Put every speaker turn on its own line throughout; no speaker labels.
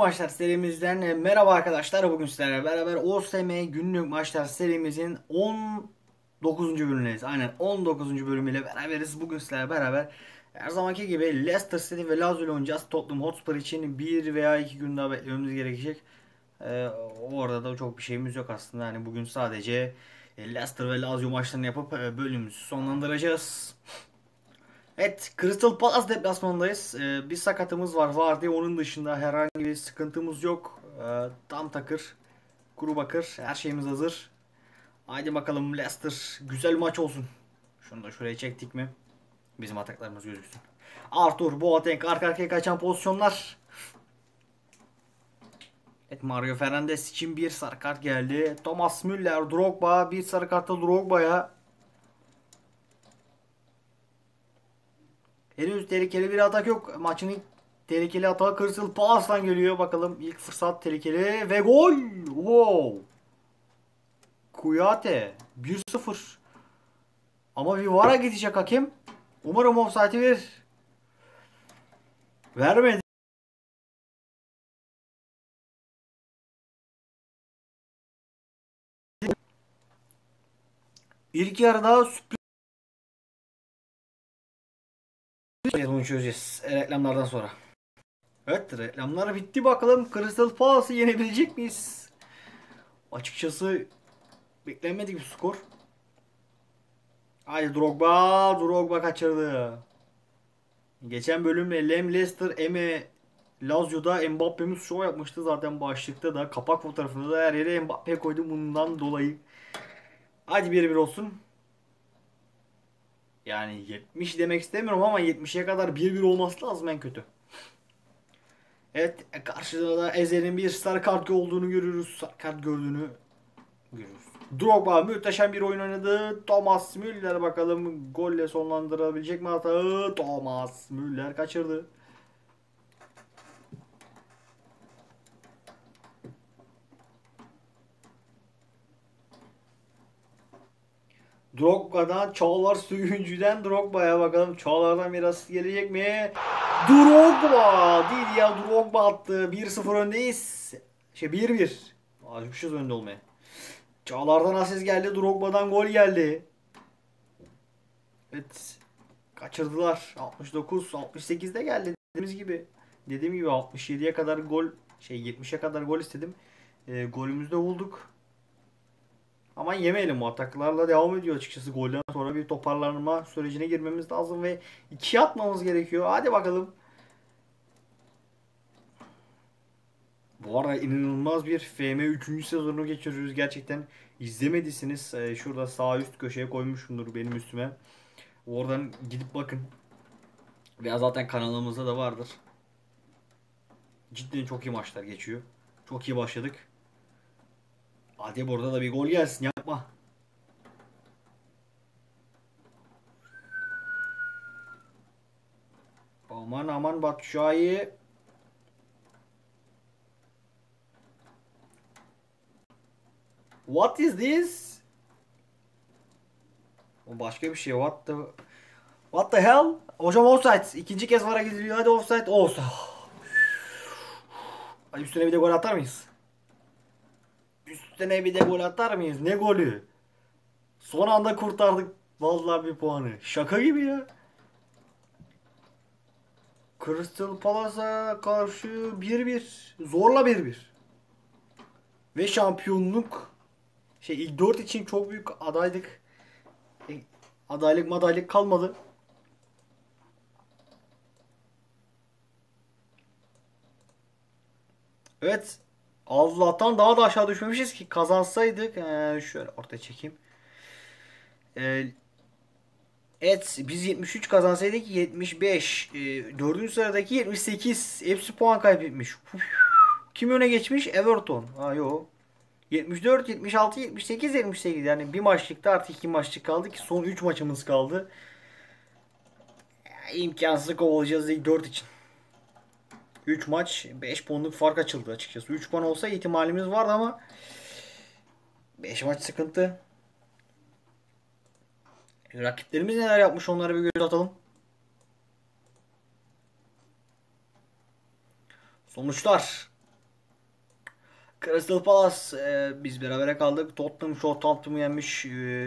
maçlar serimizden merhaba arkadaşlar. Bugün sizlerle beraber OSM günlük maçlar serimizin 19. bölümündeyiz. Aynen 19. bölümüyle beraberiz. Bugün sizlerle beraber her zamanki gibi Leicester City ve Lazio ile oynayacağız. Tottenham Hotspur için bir veya iki gün daha beklememiz gerekecek. Ee, Orada da çok bir şeyimiz yok aslında. Yani bugün sadece Leicester ve Lazio maçlarını yapıp bölümümüzü sonlandıracağız. Evet, Crystal Palace deplasmanındayız. Bir sakatımız vardı. Onun dışında herhangi bir sıkıntımız yok. Tam takır, kuru bakır, her şeyimiz hazır. Haydi bakalım Leicester, güzel maç olsun. Şunu da şuraya çektik mi? Bizim ataklarımız gözüksün. Arthur, Boateng arka arkaya kaçan pozisyonlar. Evet, Mario Fernandes için bir sarı kart geldi. Thomas Müller, Drogba, bir sarı kartta Drogba'ya. Henüz tehlikeli bir atak yok. Maçın ilk tehlikeli atağı Crystal Palace'tan geliyor. Bakalım ilk fırsat tehlikeli ve gol. Wow. Kuyate 1-0. Ama bir VAR'a gidecek hakem. Umarım offside'i verir. Vermedi. İlk yarıda sürpriz bunu çözeceğiz. Reklamlardan sonra. Evet, reklamlar bitti, bakalım Crystal Palace'ı yenebilecek miyiz? Açıkçası beklenmedik bir skor. Haydi Drogba. Drogba kaçırdı. Geçen bölümle hem Leicester hem Lazio'da Mbappe'miz şov yapmıştı zaten, başlıkta da kapak fotoğrafında da her yere Mbappe koydum bundan dolayı. Hadi 1-1 olsun. Yani 70 demek istemiyorum ama 70'e kadar 1-1 olması lazım en kötü. Evet, karşıda da Ezer'in bir sarı kart olduğunu görüyoruz. Sarı kart gördüğünü görüyoruz. Drogba muhteşem bir oyun oynadı. Thomas Müller bakalım golle sonlandırabilecek mi hatağı? Thomas Müller kaçırdı. Drogba'dan Çağlar Söyüncü'den Drogba'ya bakalım. Çağlar'dan biraz gelecek mi? Drogba! Değil ya, Drogba attı. 1-0 öndeyiz. 1-1. Açmışız önde olmaya. Çağlar'dan asist geldi. Drogba'dan gol geldi. Evet. Kaçırdılar. 69, 68'de geldi. Dediğim gibi 67'ye kadar gol, 70'e kadar gol istedim. Golümüzü de bulduk. Ama yemeyelim, bu ataklarla devam ediyor açıkçası. Golden sonra bir toparlanma sürecine girmemiz lazım ve 2 atmamız gerekiyor. Hadi bakalım. Bu arada inanılmaz bir FM 3. sezonu geçiriyoruz. Gerçekten izlemediyseniz şurada sağ üst köşeye koymuşumdur benim üstüme. Oradan gidip bakın. Veya zaten kanalımızda da vardır. Cidden çok iyi maçlar geçiyor. Çok iyi başladık. Hadi burada da bir gol gelsin, yapma. Aman aman Batshuayi. What is this? O başka bir şey. What the hell? Hocam offside. İkinci kez VAR'a gidiliyor. Hadi offside. Offside. Hadi üstüne bir de gol atar mıyız? Üstüne bir de gol atar mıyız? Ne golü? Son anda kurtardık. Vallahi bir puanı. Şaka gibi ya. Crystal Palace'a karşı 1-1. Zorla 1-1. Ve şampiyonluk, ilk 4 için çok büyük adaylık. Adaylık madaylık kalmadı. Evet. Allah'tan daha da aşağı düşmemişiz ki kazansaydık. Şöyle ortaya çekeyim. Ee, evet, biz 73 kazansaydık 75. 4. sıradaki 78. Hepsi puan kaybetmiş. Uf. Kim öne geçmiş? Everton. Ha yok. 74, 76, 78, 78. Yani bir maçlıkta artık 2 maçlık kaldı ki son 3 maçımız kaldı. İmkansız kovalayacağız ilk 4 için. 3 maç 5 puanlık fark açıldı açıkçası. 3 puan olsa ihtimalimiz vardı ama 5 maç sıkıntı. Rakiplerimiz neler yapmış, onlara bir göz atalım. Sonuçlar. Crystal Palace biz berabere kaldık. Tottenham Southampton'u yenmiş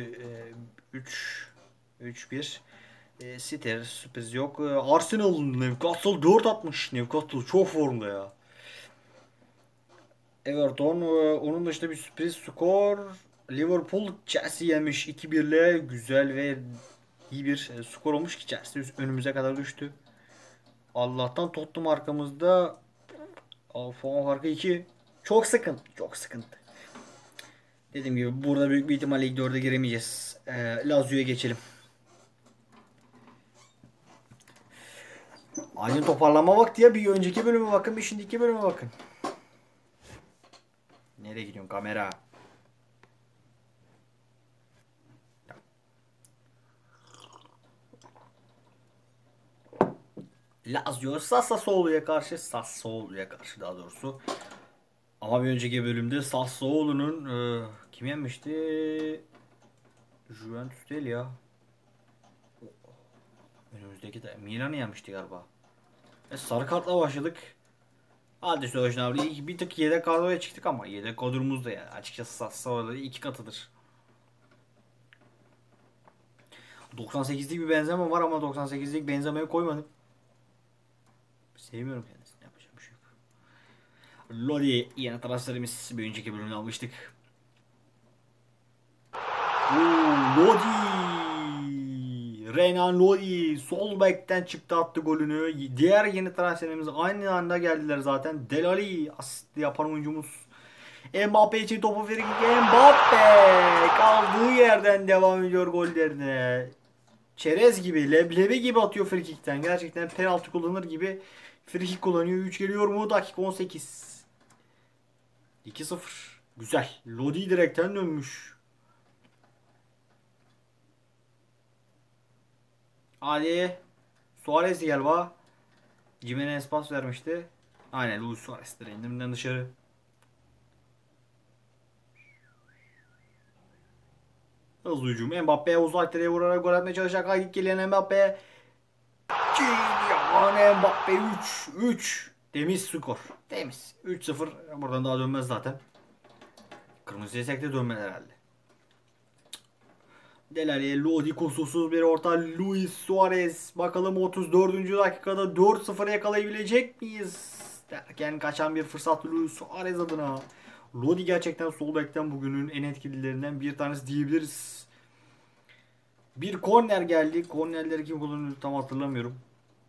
3 3-1. City sürpriz yok. Arsenal Newcastle 4 atmış. Newcastle çok formda ya. Everton onun dışında bir sürpriz skor. Liverpool Chelsea yenmiş 2-1 ile güzel ve iyi bir skor olmuş ki Chelsea önümüze kadar düştü. Allah'tan Tottenham arkamızda. Puan farkı 2. Çok sıkıntı. Çok sıkıntı. Dediğim gibi burada büyük bir ihtimalle ilk 4'e giremeyeceğiz. Lazio'ya geçelim. Acil toparlanma vakti ya. Bir önceki bölüme bakın, bir şimdiki bölüme bakın. Nereye gidiyorsun kamera? Lazio Sassuolo'ya karşı daha doğrusu. Ama bir önceki bölümde Sassuolo'nun kim yenmişti? Juventus değil ya. Önümüzdeki de Milan'ı yenmişti galiba. Sarı kartla başladık. Hadi Sözcü abi bir tık yedek kadroya çıktık ama yedek kadromuz da yani açıkçası Sassuolo'da iki katıdır. 98'lik bir benzeme var ama 98'lik benzemeyi koymadım. Sevmiyorum kendisini, yapacak bir şey yok. Lodi yeni transferimiz, bir önceki bölümde almıştık. Lodi. Renan Lodi sol bekten çıktı, attı golünü. Diğer yeni transferimiz aynı anda geldiler zaten. Delali asist yapan oyuncumuz. Mbappe için topu verir. Mbappe kaldığı yerden devam ediyor gollerine. Çerez gibi, leblebi gibi atıyor frikikten. Gerçekten penaltı kullanır gibi frikik kullanıyor. 3 geliyor mu? Dakika 18. 2-0. Güzel. Lodi direkten dönmüş. Hadi. Suarez galiba. Jimenez pas vermişti. Aynen Luis Suarez'dir. Endiminden dışarı. Hızlı hücum. Mbappe uzak direğe vurarak gol atmaya çalışacak. Haydi gelen Mbappe. Kylian Mbappe 3-3. Temiz skor. Temiz. 3-0. Buradan daha dönmez zaten. Kırmızı yesek de dönmez herhalde. Delali, Lodi kusursuz bir orta. Luis Suarez. Bakalım 34. dakikada 4-0 yakalayabilecek miyiz? Derken kaçan bir fırsat Luis Suarez adına. Lodi gerçekten sol bekten bugünün en etkililerinden bir tanesi diyebiliriz. Bir korner geldi. Kornerleri kim kullanıyordu tam hatırlamıyorum.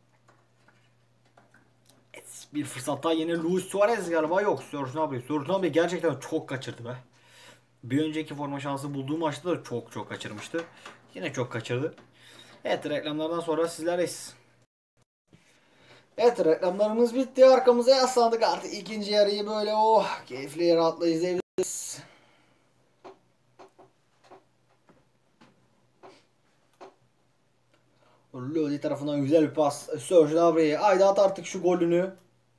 Evet, bir fırsat daha yine Luis Suarez galiba, yok. Sergio Gnabry gerçekten çok kaçırdı be. Bir önceki forma şansı bulduğu maçta da çok kaçırmıştı. Yine çok kaçırdı. Evet, reklamlardan sonra sizlerleyiz. Evet, reklamlarımız bitti. Arkamıza yaslandık, artık ikinci yarıyı böyle keyifli rahatla izleyebiliriz. Lodi tarafından güzel bir pas. Sergio Gnabry'ye. Haydi at artık şu golünü.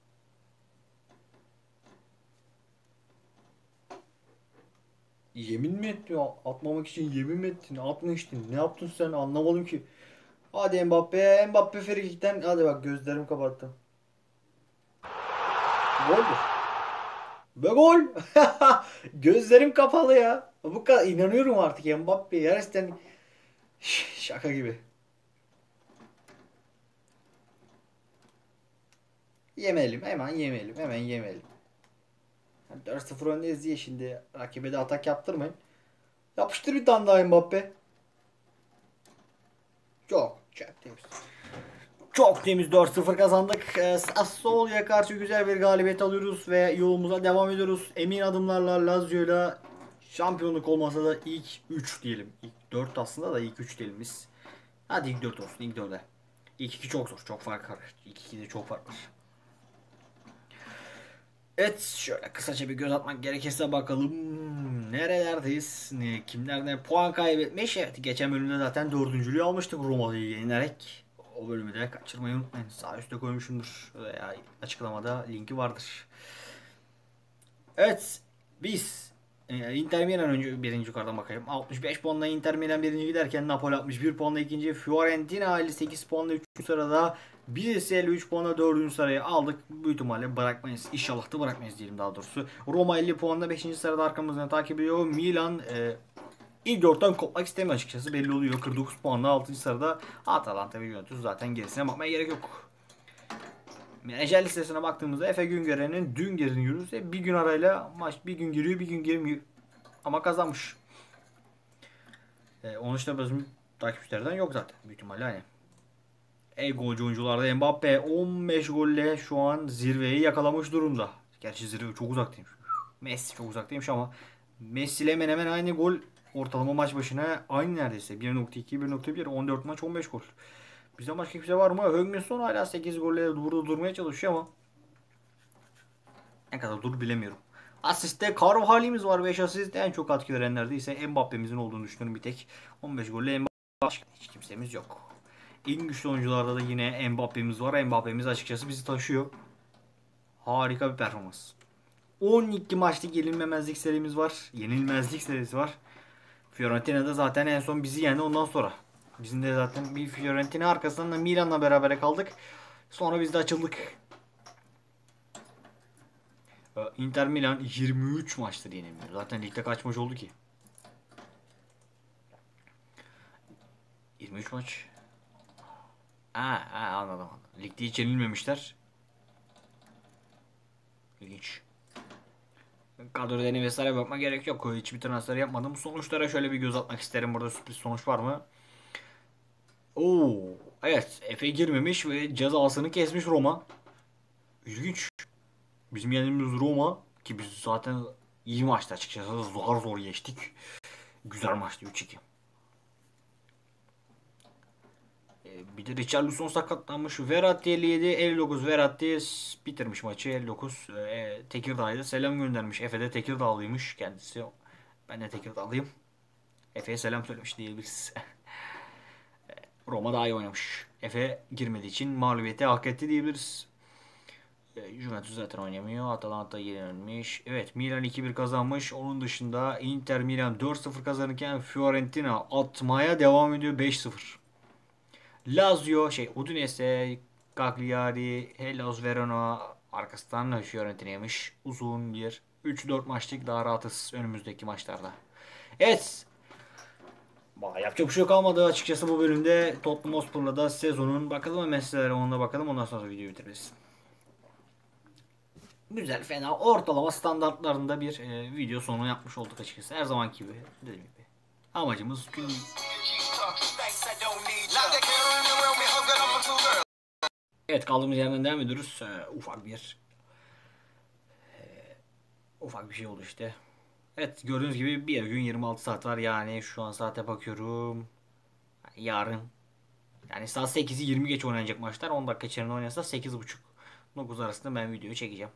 Yemin mi ettin? Atmamak için yemin mi ettin? Atmıştın. Ne yaptın sen? Anlamadım ki. Hadi Mbappe. Mbappe frikikten. Hadi bak, gözlerimi kapattım. Goldür. Ve gol. Gözlerim kapalı ya. Bu kadar inanıyorum artık Mbappe'ye. Gerçekten şaka gibi. Yemeyelim. Hemen yemeyelim. Hemen yemeyelim. 4-0 öndeyiz diye şimdi rakibe de atak yaptırmayın. Yapıştır bir tane daha Mbappe. Çok temiz. Çok temiz 4-0 kazandık. Sassuolo'ya karşı güzel bir galibiyet alıyoruz ve yolumuza devam ediyoruz. Emin adımlarla Lazio'yla şampiyonluk olmasa da ilk 3 diyelim. İlk 4 aslında da ilk 3 diyelim biz. Hadi ilk 4 olsun, ilk 4'e. İlk 2 çok zor. Çok fark var. İlk 2'de çok fark var. Evet, şöyle kısaca bir göz atmak gerekirse bakalım nerelerdeyiz, kimlerden puan kaybetmiş. Evet, geçen bölümde zaten dördüncülüğü almıştık Roma'yı yenerek. O bölümü de kaçırmayı unutmayın. Sağ üstte koymuşumdur veya açıklamada linki vardır. Evet, biz Inter Milan önce birinci yukarıdan bakayım. 65 puanla Inter Milan birinci giderken Napoli 61 puanla ikinci. Fiorentina 58 puanla 3. sırada. Biz 53 puanla 4. sırayı aldık. Büyük ihtimalle bırakmayız. İnşallah da bırakmayız diyelim daha doğrusu. Roma 50 puanla 5. sırada arkamızdan takip ediyor. Milan ilk dörtten kopmak istemiyor açıkçası. Belli oluyor. 49 puanla 6. sırada. Atalanta ve Juventus zaten gerisine bakmaya gerek yok. Menajer listesine baktığımızda Efe Güngören'in dün giriyoruz. Bir gün arayla maç bir gün giriyor bir gün girmiyor. Ama kazanmış. Onun işte bizim takipçilerden yok zaten. Büyük ihtimalle hani. Golcü oyuncularda Mbappe 15 golle şu an zirveyi yakalamış durumda. Gerçi zirve çok uzaktaymış. Messi çok uzaktaymış ama Messi ile hemen hemen aynı gol ortalama maç başına aynı neredeyse. 1.2, 1.1, 14 maç 15 gol. Bizden başka kimse var mı? Heung-min hala 8 golle burada durmaya çalışıyor ama ne kadar dur bilemiyorum. Asiste Carvalho'imiz var 5 asist. En çok katkı verenlerde ise Mbappe'mizin olduğunu düşünüyorum bir tek. 15 golle Mbappe, başka hiç kimsemiz yok. En güçlü oyuncularda da yine Mbappe'miz var. Mbappe'miz açıkçası bizi taşıyor. Harika bir performans. 12 maçlık yenilmemezlik serimiz var. Yenilmezlik serisi var. Fiorentina'da zaten en son bizi yendi ondan sonra. Bizim de zaten bir Fiorentina arkasından da Milan'la beraber kaldık. Sonra biz de açıldık. Inter Milan 23 maçtır yenilmiyor. Zaten ligde kaç maç oldu ki? 23 maç. Anladım. Ligde hiç yenilmemişler. İlginç. Kadro deney vesaire bakma gerek yok. Hiçbir transfer yapmadım. Sonuçlara şöyle bir göz atmak isterim. Burada sürpriz sonuç var mı? Oo, evet. Efe girmemiş ve cezasını kesmiş Roma. İlginç. Bizim yendiğimiz Roma ki biz zaten iyi maçtı açıkçası. Zor zor geçtik. Güzel maçtı 3-2. Bir de Richarlison sakatlanmış. Verratti 57, 59 Verratti bitirmiş maçı. 59 Tekirdağ'da selam göndermiş. Efe de Tekirdağlıymış kendisi. Ben de Tekirdağlıyım. Efe'ye selam söylemiş diyebiliriz. Roma daha iyi oynamış. Efe girmediği için mağlubiyeti hak etti diyebiliriz. Juventus zaten oynamıyor. Atalanta yenilmiş. Evet, Milan 2-1 kazanmış. Onun dışında Inter Milan 4-0 kazanırken Fiorentina atmaya devam ediyor 5-0. Lazio Udinese, Cagliari, Hellas Verona arkasından Fiorentina'ymış. Uzun bir 3-4 maçlık daha rahatız önümüzdeki maçlarda. Evet. Yapacak bir şey kalmadı açıkçası bu bölümde. Tottenham Hotspur'la da sezonun bakalım hemen sizlere onunla bakalım. Ondan sonra videoyu bitiririz. Güzel, fena, ortalama standartlarında bir video sonu yapmış olduk açıkçası. Her zamanki gibi dediğim gibi. Amacımız gün... Evet, kaldığımız yerden devam ediyoruz. Ufak bir şey oldu işte. Evet, gördüğünüz gibi bir gün 26 saat var. Yani şu an saate bakıyorum. Yarın yani saat 8'i 20 geç oynanacak maçlar. 10 dakika içerisinde oynanırsa 8.30 9 arasında ben videoyu çekeceğim.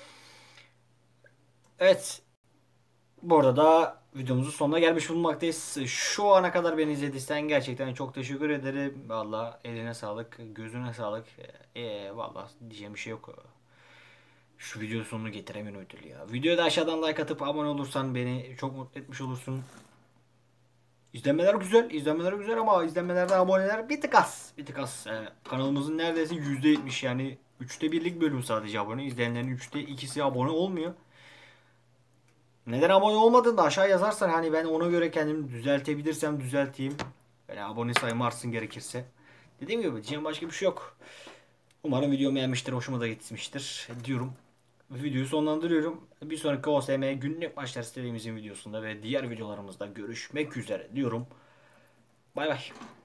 Evet. Bu arada videomuzun sonuna gelmiş bulunmaktayız. Şu ana kadar beni izlediysen gerçekten çok teşekkür ederim. Valla eline sağlık, gözüne sağlık. Valla diyeceğim bir şey yok. Şu video sonunu getiremiyorum ödül ya. Videoya da aşağıdan like atıp abone olursan beni çok mutlu etmiş olursun. İzlenmeler güzel, izlenmeler güzel ama izlenmelerde aboneler bir tık az. Bir tık az. Kanalımızın neredeyse %70 yani 3'te 1'lik bölüm sadece abone. İzleyenlerin 3'te 2'si abone olmuyor. Neden abone olmadın da aşağı yazarsan hani ben ona göre kendimi düzeltebilirsem düzelteyim. Böyle abone sayımı artsın gerekirse. Dediğim gibi diyeceğim başka bir şey yok. Umarım videomu beğenmiştir, hoşuma da gitmiştir diyorum. Videoyu sonlandırıyorum. Bir sonraki OSM günlük maçlar istediğimizin videosunda ve diğer videolarımızda görüşmek üzere diyorum. Bay bay.